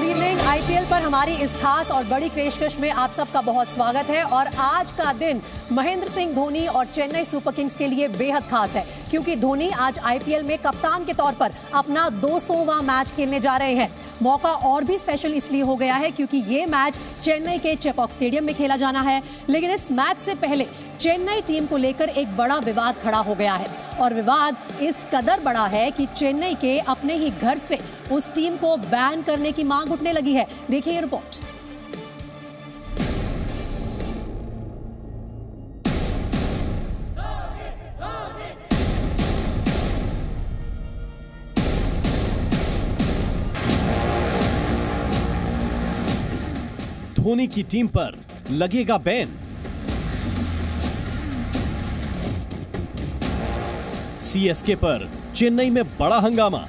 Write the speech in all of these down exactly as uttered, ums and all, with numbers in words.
Evening. IPL पर हमारी इस खास और बड़ी पेशकश में आप सबका बहुत स्वागत है। और आज का दिन महेंद्र सिंह धोनी और चेन्नई सुपर किंग्स के लिए बेहद खास है, क्योंकि धोनी आज आईपीएल में कप्तान के तौर पर अपना दो सौवां मैच खेलने जा रहे हैं। मौका और भी स्पेशल इसलिए हो गया है क्योंकि ये मैच चेन्नई के चेपॉक स्टेडियम में खेला जाना है। लेकिन इस मैच से पहले चेन्नई टीम को लेकर एक बड़ा विवाद खड़ा हो गया है, और विवाद इस कदर बड़ा है कि चेन्नई के अपने ही घर से उस टीम को बैन करने की मांग उठने लगी है। देखिए ये रिपोर्ट। धोनी की टीम पर लगेगा बैन। सीएसके पर चेन्नई में बड़ा हंगामा।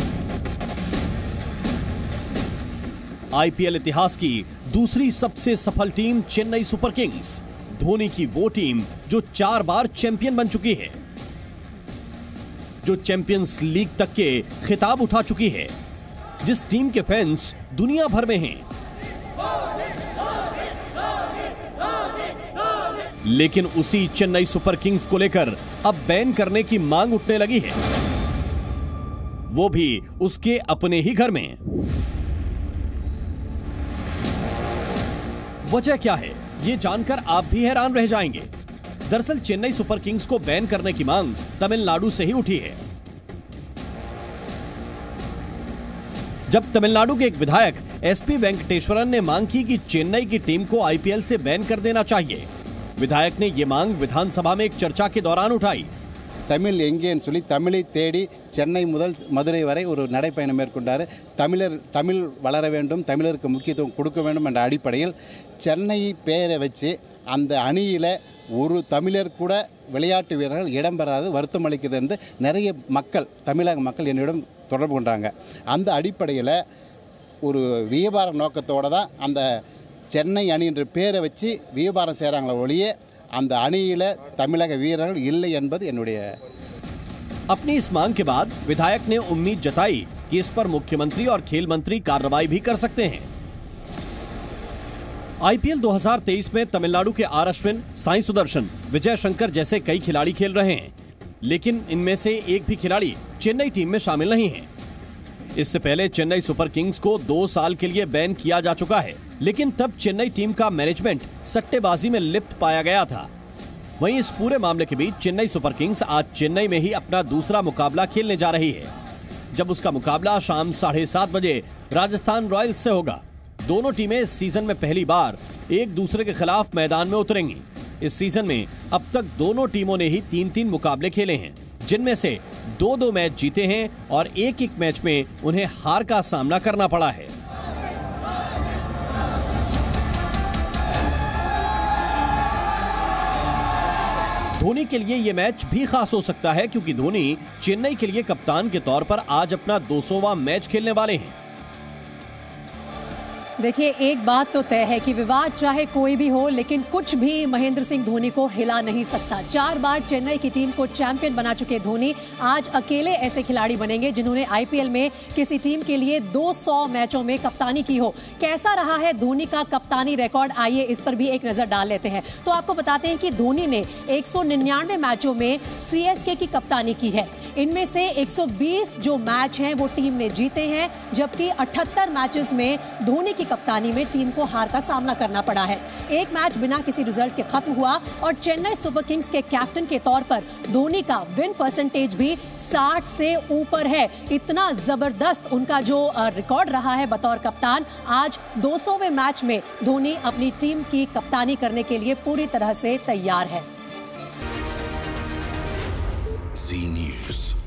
आईपीएल इतिहास की दूसरी सबसे सफल team Chennai super kings, Dhoni की वो टीम जो चार बार चैंपियन बन चुकी है, जो चैंपियंस लीग तक के खिताब उठा चुकी है, जिस टीम के फैंस दुनिया भर में हैं। लेकिन उसी चेन्नई सुपर किंग्स को लेकर अब बैन करने की मांग उठने लगी है, वो भी उसके अपने ही घर में। वजह क्या है, ये जानकर आप भी हैरान रह जाएंगे। दरअसल चेन्नई सुपर किंग्स को बैन करने की मांग तमिलनाडु से ही उठी है। जब तमिलनाडु के एक विधायक एसपी वेंकटेश्वरन ने मांग की कि चेन्नई की टीम को आईपीएल से बैन कर देना चाहिए, विधायक ने यह मांग विधानसभा में एक चर्चा के दौरान उठाई। தமிழ் எங்கேன்னு சொல்லி தமிழை தேடி சென்னை முதல் மதுரை வரை ஒரு நடைப்பயணம் மேற்கொண்டார். தமிழர் தமிழ் வளர வேண்டும், தமிழருக்கு முக்கியத்துவம் கொடுக்க வேண்டும் என்ற அடிப்படையில் சென்னை பெயரை வச்சு அந்த அணியில் ஒரு தமிழர் கூட விளையாட்டு வீரர்கள் இடம்பெறாது வருத்தம் அளிக்குது என்று நிறைய மக்கள், தமிழக மக்கள் என்னிடம் தொடர்பு கொண்டாங்க. அந்த அடிப்படையில் ஒரு வியாபார நோக்கத்தோடு தான் அந்த சென்னை அணி என்ற பேரை வச்சு வியாபாரம் செய்கிறாங்களே ஒழிய அந்த அணியில தமிழக வீரர்கள் இல்லை என்பது என்னுடைய। अपनी इस मांग के बाद विधायक ने उम्मीद जताई कि इस पर मुख्यमंत्री और खेल मंत्री कार्रवाई भी कर सकते हैं। आईपीएल दो हज़ार तेईस में तमिलनाडु के आर अश्विन, साई सुदर्शन, विजय शंकर जैसे कई खिलाड़ी खेल रहे हैं, लेकिन इनमें से एक भी खिलाड़ी चेन्नई टीम में शामिल नहीं है। इससे पहले चेन्नई सुपर किंग्स को दो साल के लिए बैन किया जा चुका है, लेकिन तब चेन्नई टीम का मैनेजमेंट सट्टेबाजी में लिप्त पाया गया था। वहीं इस पूरे मामले के बीच चेन्नई सुपर किंग्स आज चेन्नई में ही अपना दूसरा मुकाबला खेलने जा रही है, जब उसका मुकाबला शाम साढ़े सात बजे राजस्थान रॉयल्स से होगा। दोनों टीमें इस सीजन में पहली बार एक दूसरे के खिलाफ मैदान में उतरेंगी। इस सीजन में अब तक दोनों टीमों ने ही तीन तीन मुकाबले खेले हैं, जिनमें से दो दो मैच जीते हैं और एक एक मैच में उन्हें हार का सामना करना पड़ा है। धोनी के लिए यह मैच भी खास हो सकता है, क्योंकि धोनी चेन्नई के लिए कप्तान के तौर पर आज अपना दो सौवां मैच खेलने वाले हैं। देखिए, एक बात तो तय है कि विवाद चाहे कोई भी हो, लेकिन कुछ भी महेंद्र सिंह धोनी को हिला नहीं सकता। चार बार चेन्नई की टीम को चैंपियन बना चुके धोनी आज अकेले ऐसे खिलाड़ी बनेंगे जिन्होंने आईपीएल में किसी टीम के लिए दो सौ मैचों में कप्तानी की हो। कैसा रहा है धोनी का कप्तानी रिकॉर्ड, आइए इस पर भी एक नजर डाल लेते हैं। तो आपको बताते हैं कि धोनी ने एक सौ निन्यानवे मैचों में सीएसके की कप्तानी की है। इनमें से एक सौ बीस जो मैच हैं वो टीम ने जीते हैं, जबकि अठहत्तर मैचेस में धोनी की कप्तानी में टीम को हार का सामना करना पड़ा है। एक मैच बिना किसी रिजल्ट के खत्म हुआ, और चेन्नई सुपर किंग्स के कैप्टन के तौर पर धोनी का विन परसेंटेज भी साठ से ऊपर है। इतना जबरदस्त उनका जो रिकॉर्ड रहा है बतौर कप्तान। आज दो सौवें मैच में धोनी अपनी टीम की कप्तानी करने के लिए पूरी तरह से तैयार है। Z News।